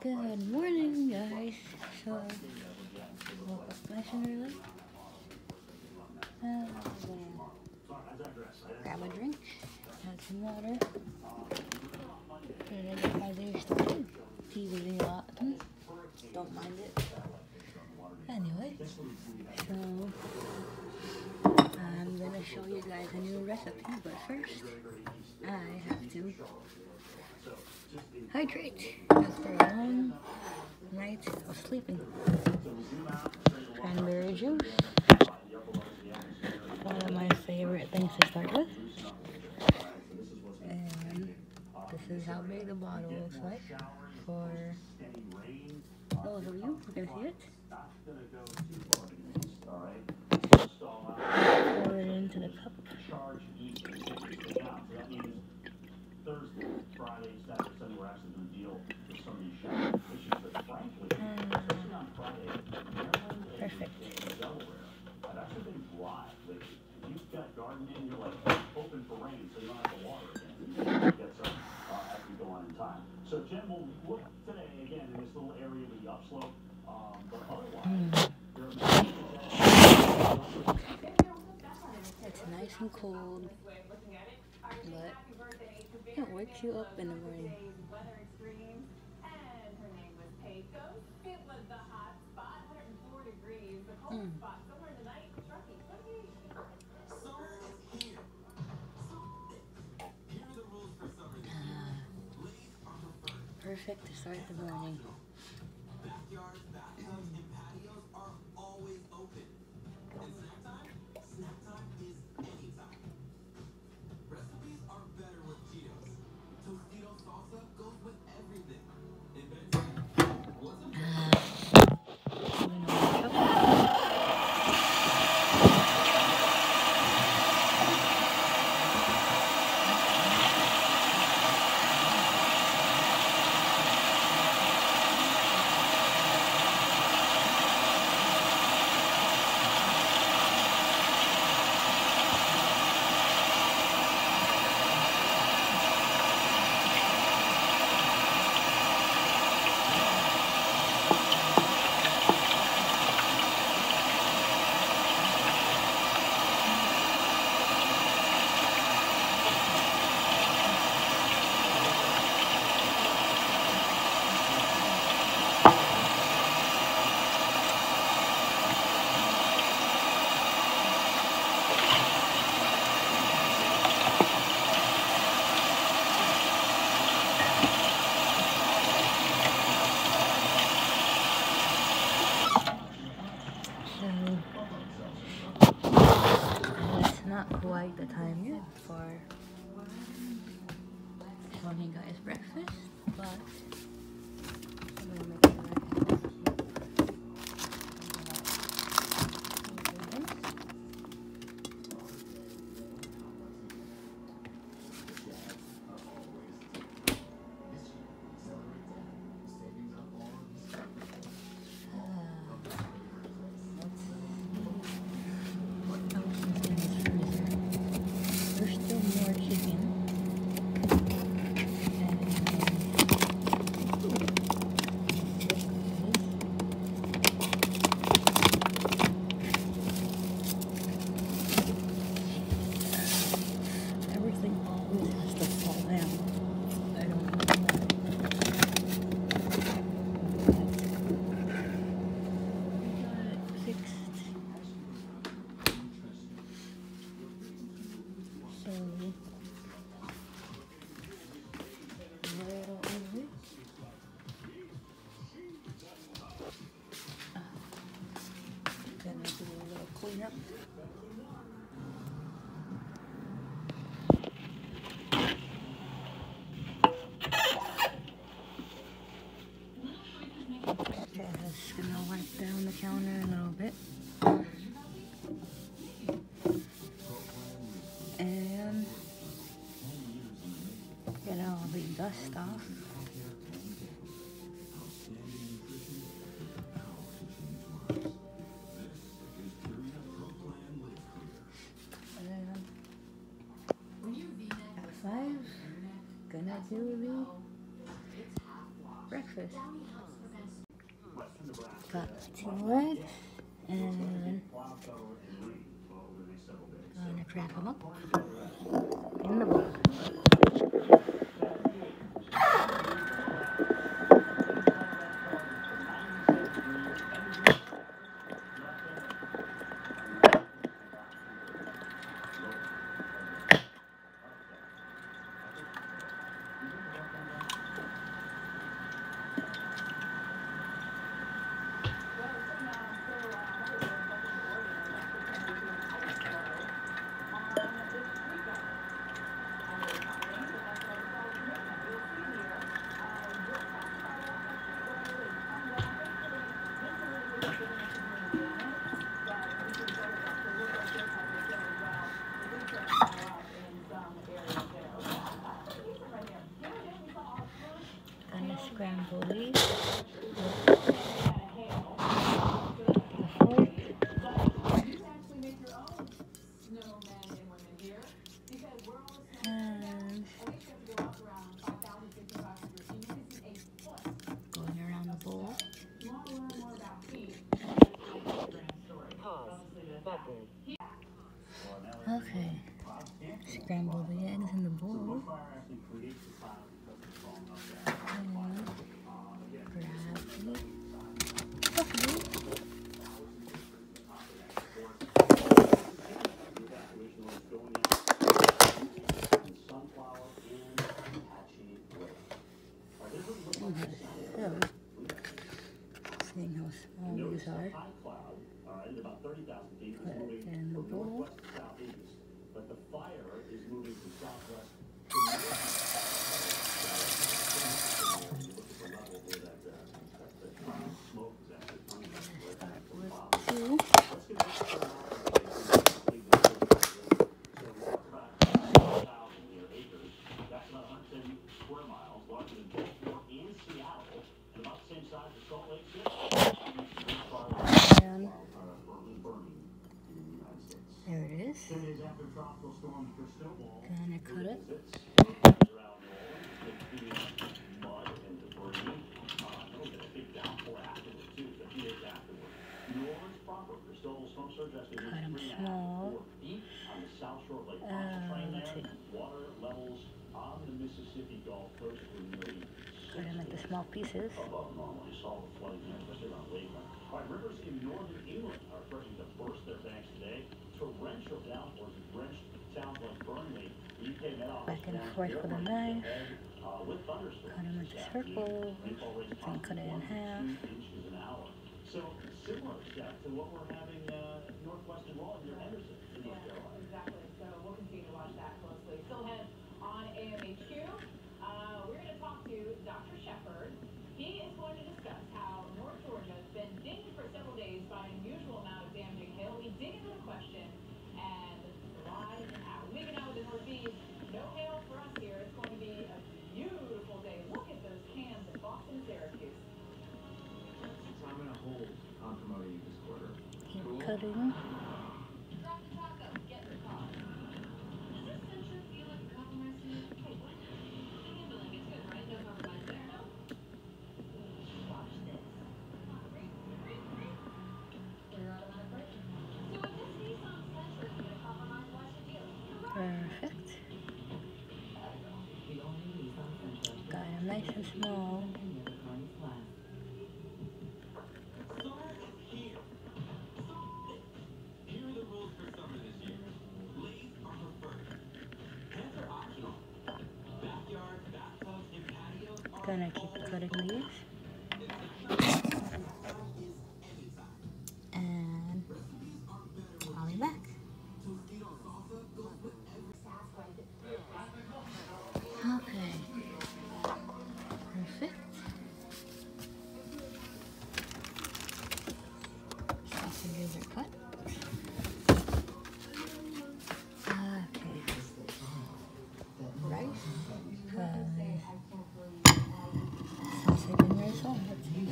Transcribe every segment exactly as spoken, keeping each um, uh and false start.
Good morning, guys. So, woke up nice and early. Uh, I'm gonna grab a drink, have some water, and then get my day started. T Ving a lot. Don't mind it. Anyway, so I'm gonna show you guys a new recipe, but first I have to hydrate after a long night of sleeping. Cranberry juice, one of my favorite things to start with. And this is how big the bottle looks like for those of you who can see it. Pour it into the cup. Thursday, Friday, Saturday, Sunday, we're actually going to deal with some of these shopping issues, but frankly, especially on Friday, Maryland Perfect. And Delaware, I've actually been dry lately. If you've got gardening, you're like hoping for rain so you don't have to water again. And you get some uh, as we go on in time. So Jen will look today again in this little area with the upslope, um, but otherwise, mm. there are it's nice and cold, but it wakes you up in the morning. Mm. Ah, perfect to start the morning. Backyards, bathtubs, and patios are always open. And snack time? Snack time is anytime. Recipes are better with Cheetos. Tostito salsa goes with everything. Invented wasn't not quite the time yet for showing you guys breakfast, but I'm gonna make it breakfast. Clean up. Okay, just gonna wipe down the counter a little bit. And get all the dust off. Gonna do the breakfast. Got two eggs, and I'm gonna crack them up in the bowl. Gonna scramble these with the fork. And going around the bowl. Okay, scramble the eggs in the bowl. And grab the coffee. So, seeing how small these are, put it in the bowl. But the fire is moving from southwest to north. Start with two. That's about one hundred ten square miles, larger than Baltimore and Seattle, and about the same size as Salt Lake City. And there it is. Gonna cut it. Cut them small. Uh, let's see. Cut them into small pieces. Rivers in northern England are threatening to burst their banks today. Torrential downpours have drenched towns like Burnley. Back and forth with a knife. Cut them into circles. Then cut it in half. So similar step to what we're having uh, northwestern law near Henderson in North Carolina. Exactly. So we'll continue to watch that closely. Still ahead on A M H Q. Uh, we're going to talk to Doctor Shepard. He is going to discuss how North Georgia has been dinged for several days by an unusual amount of damaging hail. We dig into the question and rise and out. Leaving out with the Northeast, no hail for us here. It's going to be a beautiful day. Look at those cans in Boston and Syracuse. So I'm going to hold on promoting this quarter. Keep cool. Cutting. Drop the taco. Get the car. Does this censure feel like a compromise to you? Hey, what? Handling it's good, right? No compromise there, no? Watch this. Clear automatic braking. So if this Nissan Sentra is going to compromise, why should you? Perfect. Got them nice and small. Gonna keep cutting these. And I'll be back. Okay. Perfect. Sausages are cut. Okay. Rice. Uh, sausage and rice on. Let's see.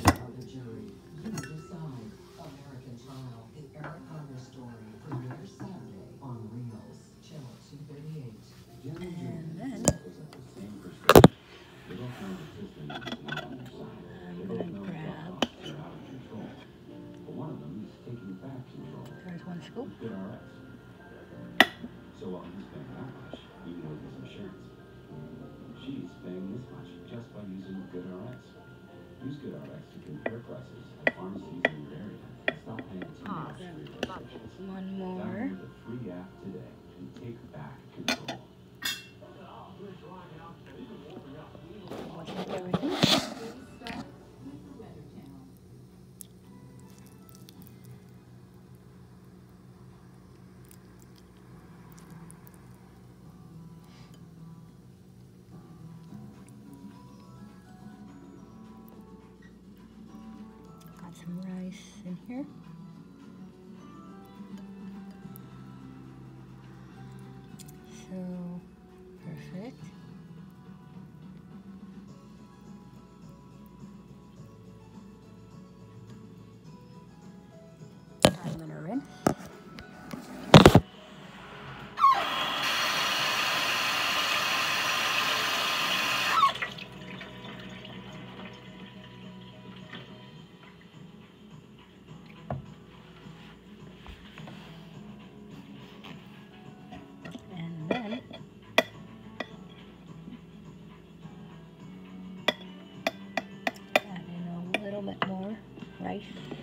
American Child, the Eric Garner story, premieres Saturday on Reels, Channel two. Good R X. So while he's paying that much, even with his insurance, she's paying this much just by using Good R X. Use Good R X to compare prices at pharmacies in your area and stop paying too much for your prescriptions. One more. Download the free app today and take back control. Wasn't everything? Got some rice in here. So perfect. I'm gonna rinse. And then add in a little bit more rice.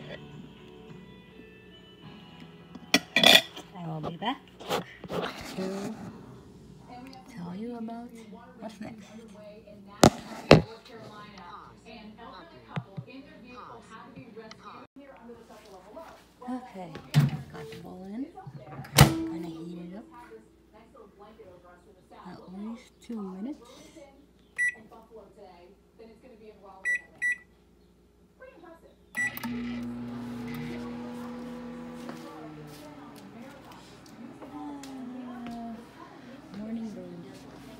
I will be back to tell you about what's next. Okay, got the bowl in. Gonna heat it up at least two minutes. Uh, morning bird.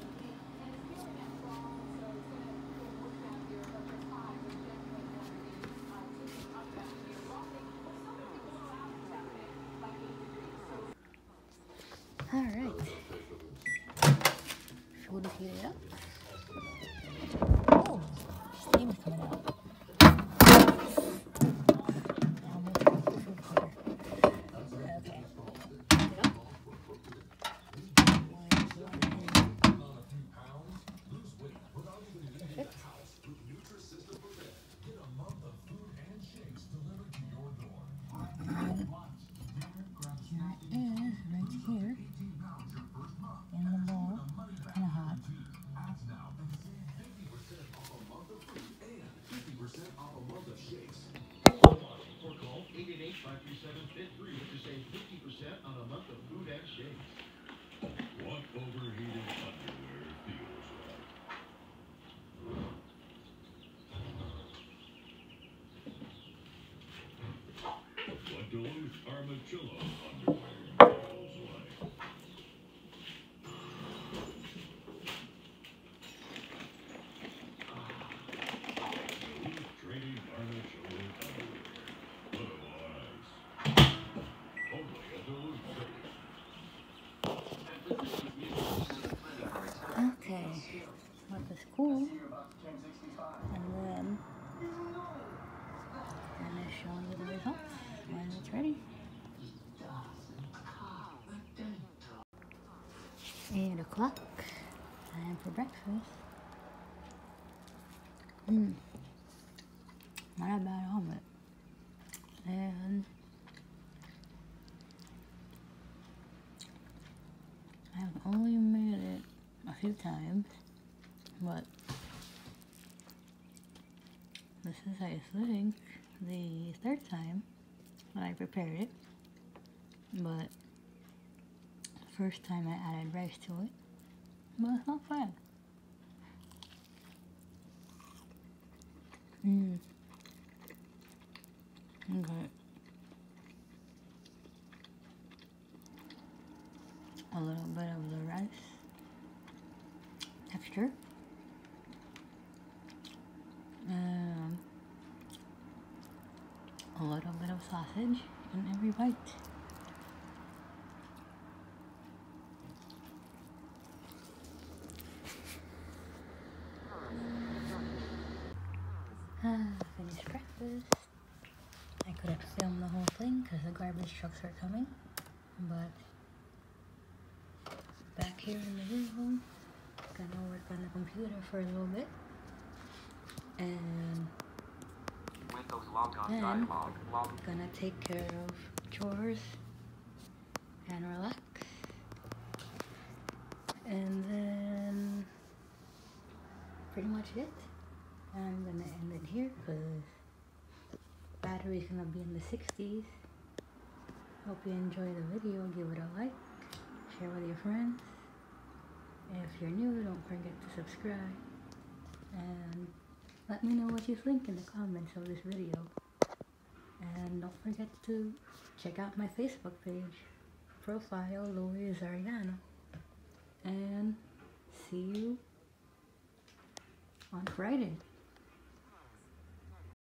All right. Food is heated up. Oh, steam is coming out. Now I'm gonna put the food cooker. Okay. Perfect. And that is right here in the bowl. Kind of hot. Or call eight eight eight, five three seven, F I T three to save fifty percent on a month of food and shakes. What overheated underwear feels like? What Duluth Armadillo underwear feels like? Duluth Trading Armadillo underwear. Otherwise, only a Duluth Trading. Okay. Let this cool. And then I'm going to show you the results when it's ready. Eight o'clock. Time for breakfast. Mmm. Not a bad omelet. And I've only made it a few times, but this is, I think, the third time that I prepared it, but first time I added rice to it, but it's not bad. Mmm. Okay. A little bit of the rice texture. Um, a little bit of sausage in every bite. Ah, finished breakfast. I couldn't film the whole thing because the garbage trucks are coming. But back here in the room, gonna work on the computer for a little bit, and Windows log on then dialog. Log. gonna take care of chores and relax, and then pretty much it. I'm gonna end it here because battery's gonna be in the sixties. Hope you enjoy the video. Give it a like, share with your friends. If you're new, don't forget to subscribe, and let me know what you think in the comments of this video. And don't forget to check out my Facebook page, profile Louis Ariano, and see you on Friday.